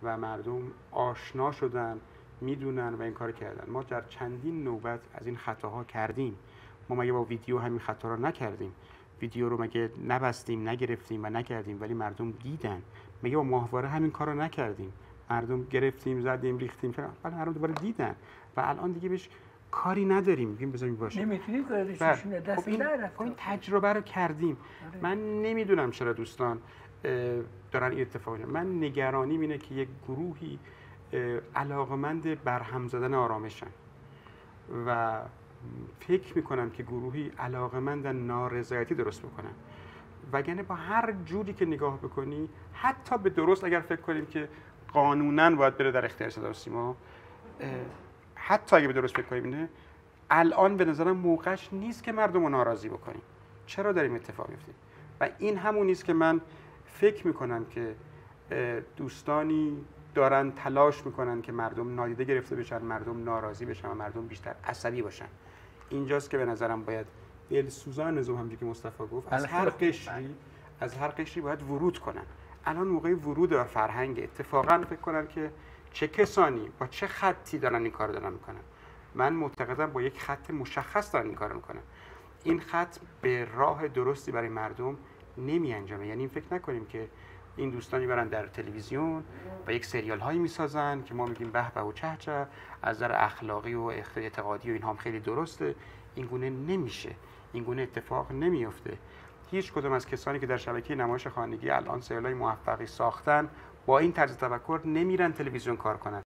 و مردم آشنا شدن، میدونن و این کار کردن. ما در چندین نوبت از این خطاها کردیم. ما مگه با ویدیو همین خطا رو نکردیم؟ ویدیو رو مگه نبستیم، نگرفتیم و نکردیم ولی مردم دیدن؟ مگه با ماهواره همین کار رو نکردیم؟ مردم گرفتیم، زدیم، ریختیم، ولی مردم دوباره دیدن و الان دیگه بهش کاری نداریم، میگیم بذاریم باشه. نمیتونید کارشون دست در این تجربه رو کردیم. من نمیدونم چرا دوستان دارن این اتفاق میفته. من نگرانیم اینه که یک گروهی علاقمند برهم زدن آرامشن و فکر میکنم که گروهی علاقمند نارضایتی درست بکنن، وگرنه با هر جوری که نگاه بکنی، حتی به درست اگر فکر کنیم که قانونا باید بره در اختیار صدا و سیما، حتی اگه به درست فکر کنیم اینه، الان به نظرم موقعش نیست که مردم رو ناراضی بکنیم. چرا داریم اتفاق میفته؟ و این همون نیست که من فکر میکنم که دوستانی دارن تلاش میکنن که مردم نادیده گرفته بشن، مردم ناراضی بشن و مردم بیشتر عصبی باشن. اینجاست که به نظرم باید دلسوزان نظام، همونجوری که مصطفی گفت، از هر قشری باید ورود کنن. الان موقع ورود و فرهنگ. اتفاقا فکر کنم که چه کسانی با چه خطی دارن این کار دارن میکنن. من معتقدم با یک خط مشخص دارن این کار میکنن. این خط به راه درستی برای مردم نمی انجامه. یعنی فکر نکنیم که این دوستانی برن در تلویزیون و یک سریال هایی میسازن که ما میگیم به به و چه چه، از نظر اخلاقی و اعتقادی و اینها هم خیلی درسته. این گونه نمیشه، این گونه اتفاق نمیفته. هیچ کدوم از کسانی که در شبکه نمایش خانگی الان سریال های موفقی ساختن با این طرز تفکر نمیرن تلویزیون کار کنن.